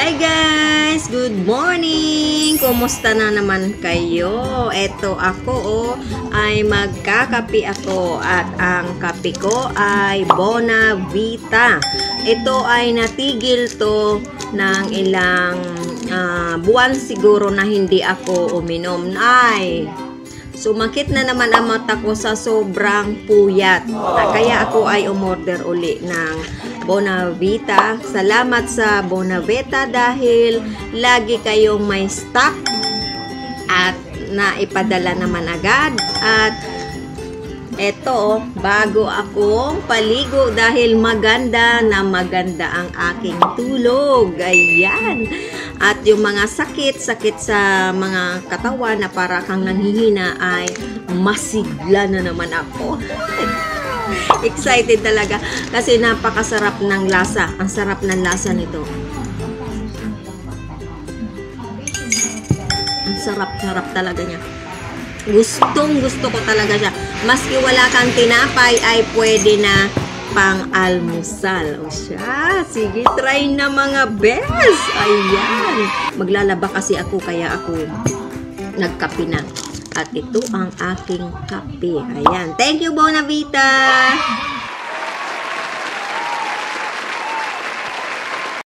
Hi guys! Good morning! Kumusta na naman kayo? Eto ako ay magkakape ako at ang kape ko ay Bonavita. Ito ay natigil to ng ilang buwan siguro na hindi ako uminom. Ay, sumakit na naman ang mata ko sa sobrang puyat. Kaya ako ay umorder uli ng Bonavita. Salamat sa Bonavita dahil lagi kayong may stock at naipadala naman agad. At eto, bago akong paligo dahil maganda na maganda ang aking tulog. Ayan. At yung mga sakit sa mga katawan na para kang nanghihina ay masigla na naman ako. Excited talaga kasi napakasarap ng lasa. Ang sarap ng lasa nito. Ang sarap talaga niya. Gustong gusto ko talaga siya. Maski wala kang tinapay ay pwede na pang almusal. O siya, sige, try na mga best. Ayan. Maglalaba kasi ako kaya ako nagkape na. At ito ang aking kape. Ayan. Thank you, Bonavita!